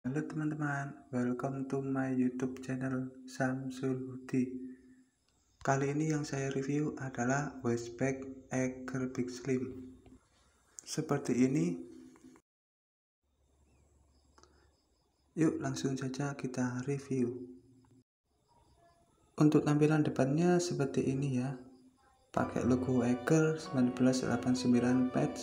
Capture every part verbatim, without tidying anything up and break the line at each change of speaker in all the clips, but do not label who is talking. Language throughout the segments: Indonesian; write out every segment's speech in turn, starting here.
Halo teman-teman, welcome to my YouTube channel Samsul Hudi. Kali ini yang saya review adalah Westpac Eger Big Slim. Seperti ini. Yuk langsung saja kita review. Untuk tampilan depannya seperti ini ya. Pakai logo Eger seribu sembilan ratus delapan puluh sembilan patch.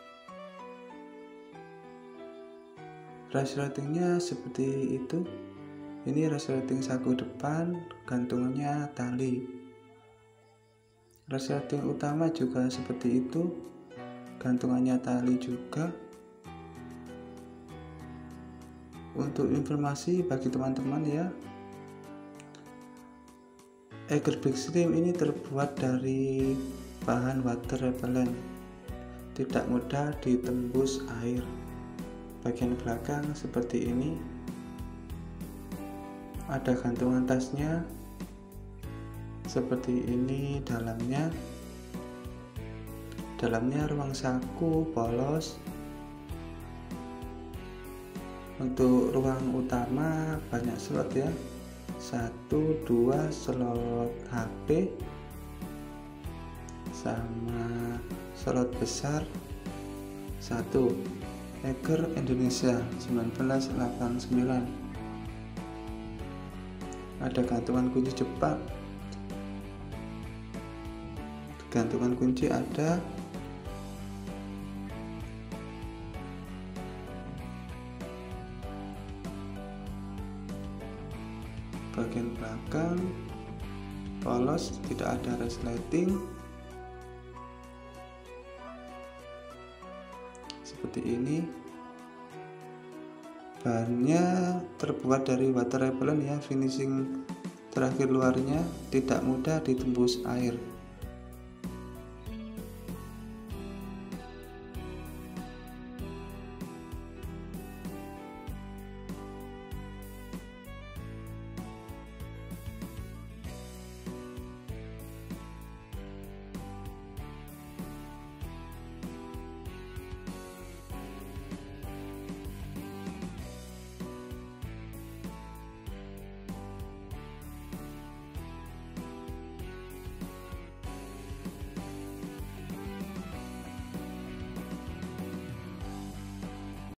Resletingnya seperti itu. Ini resleting saku depan, gantungannya tali. Resleting utama juga seperti itu, gantungannya tali juga. Untuk informasi bagi teman-teman ya, Eger Big Slim ini terbuat dari bahan water repellent, tidak mudah ditembus air. Bagian belakang seperti ini, ada gantungan tasnya seperti ini. Dalamnya dalamnya ruang saku polos. Untuk ruang utama banyak slot ya, satu dua slot H P sama slot besar satu. Eger Indonesia seribu sembilan ratus delapan puluh sembilan. Ada gantungan kunci cepat, gantungan kunci ada. Bagian belakang polos, tidak ada resleting. Seperti ini. Bahannya terbuat dari water repellent ya, finishing terakhir luarnya tidak mudah ditembus air.